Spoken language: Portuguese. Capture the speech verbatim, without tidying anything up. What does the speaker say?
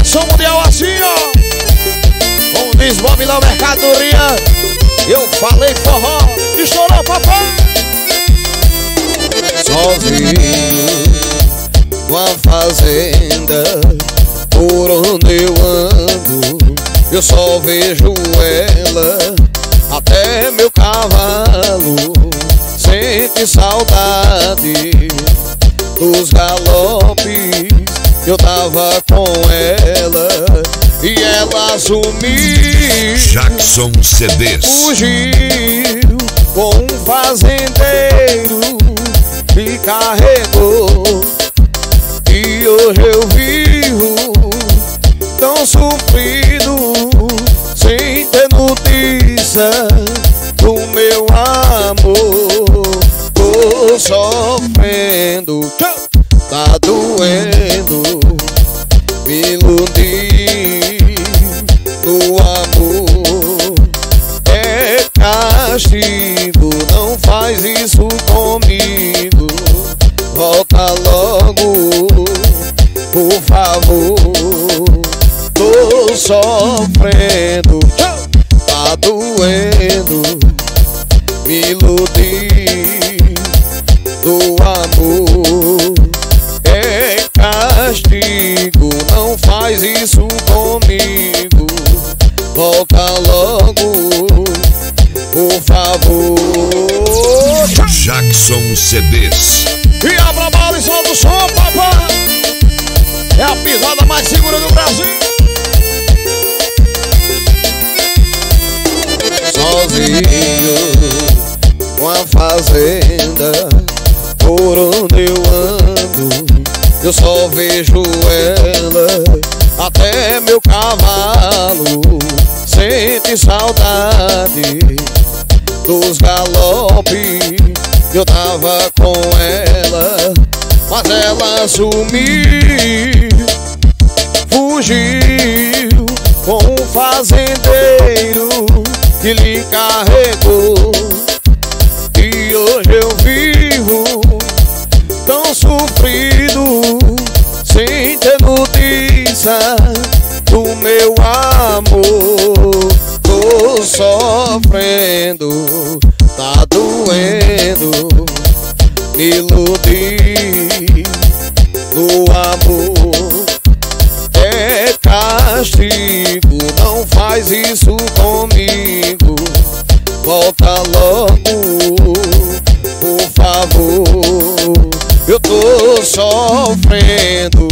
Ação mundial assim, ó. Como diz Bob lá, mercadoria. Eu falei forró, estourou papai. Sozinho, numa fazenda, por onde eu ando, eu só vejo ela. Até meu cavalo sente saudade dos galopes. Eu tava com ela e ela sumiu. Jackson C Ds. Fugiu com um fazendeiro, me carregou. E hoje eu vivo tão sofrido, sem ter notícia do meu amor. Tô sofrendo, tá doendo, me iludi no amor. É castigo, não faz isso comigo. Volta logo, por favor. Tô sofrendo, tá doendo, me iludi do amor. É castigo, não faz isso comigo. Volta logo, por favor. Jackson C Ds. E abra a bala e solta o som, papai. É a pisada mais segura do Brasil. Sozinho, uma fazenda, por onde eu ando, eu só vejo ela. Até meu cavalo sente saudade dos galopes. Eu tava com ela, mas ela sumiu. Fugiu com um fazendeiro que lhe carregou. E hoje eu vivo tão sofrido, sem ter notícia do meu amor. Tô sofrendo, tá doendo, me iludi no amor. É castigo, não faz isso comigo. Volta logo, por favor. Eu tô sofrendo,